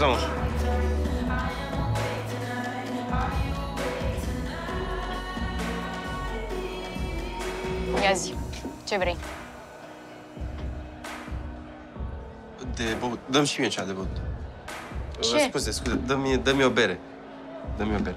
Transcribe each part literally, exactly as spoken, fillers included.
Scuză-mă. Ia zi, ce vrei? De băut. Dă-mi și mie cea de băut. Ce? Scuze, scuze. Dă-mi dă-mi o bere. Dă-mi o bere.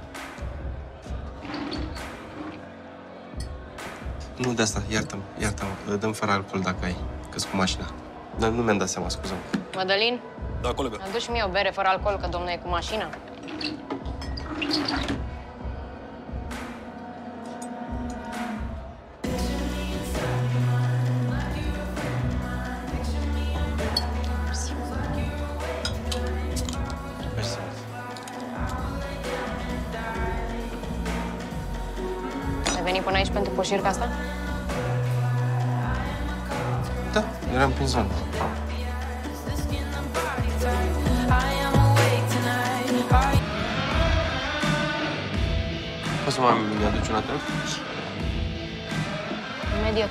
Nu de asta, iartă-mă, iartă-mă. Dă-mi fără alcool dacă ai, că-s cu mașina. Dar nu mi-am dat seama, scuză-mă. Mădălin? Da, colegă. Aduci mie o bere fără alcool, că domnul e cu mașina. Mersi. Ai venit până aici pentru poșirca asta? Da, eram prin zonă. Poți să mă mi-aduci una, te rog? Imediat.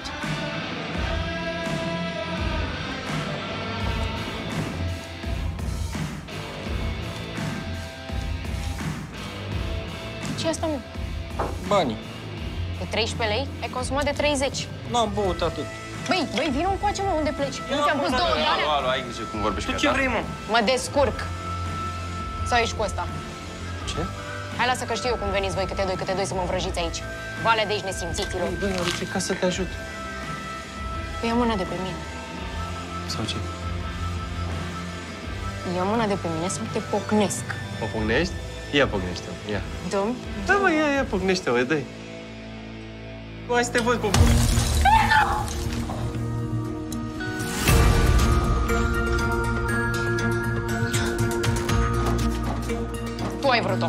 Ce asta, mă? Banii. De treisprezece lei? Ai consumat de treizeci. N-am băut atât. Băi, băi, vino încoace, mă, unde pleci? Eu nu ți-am pus două doare? Alo, alo, ai grijă cum vorbești. Tu ce vrei, mă? Mă descurc. Sau ești cu ăsta? Ce? Hai, lasă că știu eu cum veniți voi câte doi, câte doi să mă învrăjiți aici. Valea de aici nesimțiților. Băi, am ca să te ajut. Păi ia mâna de pe mine. Sau ce? Ia mâna de pe mine sau te pocnesc. Mă pocnești? Ia pocnește-mă, ia. Dă-mi? Da, mă, ia, ia pocnește-mă, dă-i. Hai să te văd, popu. Tu ai vrut-o.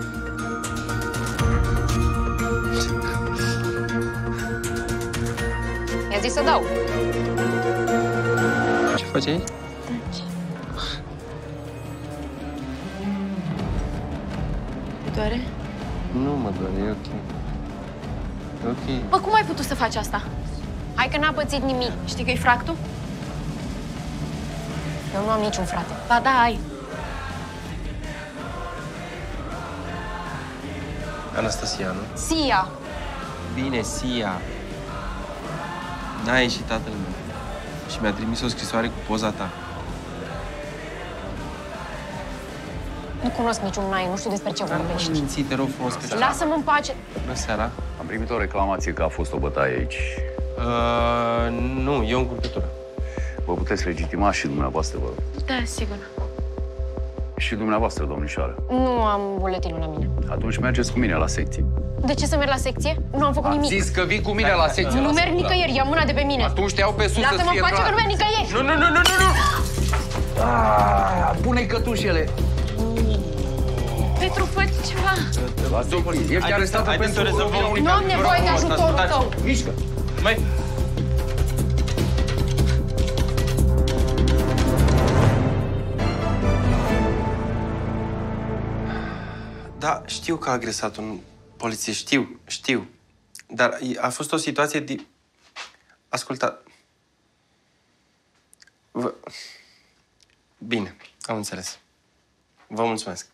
I-a zis să dau. Ce faci aici? Doare? Nu mă doare, e ok. E ok. Bă, cum ai putut să faci asta? Hai că n-a pățit nimic. Știi că-i fractul? Eu nu am niciun frate. Ba da, ai. Anastasia, nu? Sia! Bine, Sia. N-a ieșit tatăl meu. Și mi-a trimis o scrisoare cu poza ta. Nu cunosc niciun nai, nu știu despre ce vorbești. Nu minți, te rog frumos că... Lasă-mă în pace. Bună seara. Am primit o reclamație că a fost o bătaie aici. Uh, nu, e o încurcătură. Vă puteți legitima și dumneavoastră, vă rog. Da, sigur. Și dumneavoastră, domnișoară. Nu am buletinul la mine. Atunci mergeți cu mine la secție. De ce să merg la secție? Nu am făcut Am nimic. zis că vii cu mine la secție. Nu lasă, merg nicăieri, ia mâna de pe mine. Atunci te iau pe sus să-ți Lasă-mă fie în pace clar. că nu merg nicăieri. Nu, nu, nu, nu, nu, nu! Ah, pune-i cătușele. Petru, fă ceva. Ești arestată haideți pentru... să rezolvăm. Nu am nevoie de ajutorul tău. Mișcă. Mai... Da, știu că a agresat un polițist, știu, știu. Dar a fost o situație de... Asculta... Vă... Bine, am înțeles. Vă mulțumesc.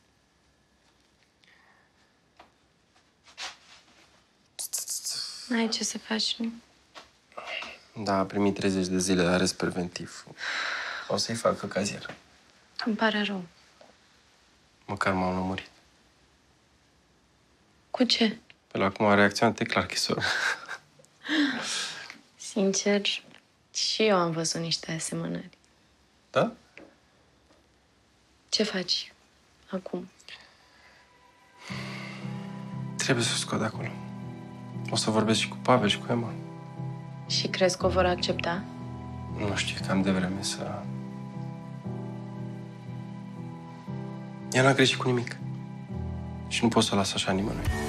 N-ai ce să faci, nu? Da, a primit treizeci de zile de arest preventiv. O să-i facă cazier. Îmi pare rău. Măcar m-au lămurit. Cu ce? Pe la cum a reacționat, e clar că e soră. Sincer, și eu am văzut niște asemănări. Da? Ce faci acum? Trebuie să o scot de acolo. O să vorbesc și cu Pavel și cu Emma. Și crezi că o vor accepta? Nu știu, e cam devreme să... Ea n-a greșit cu nimic. Și nu pot să o las așa nimănui.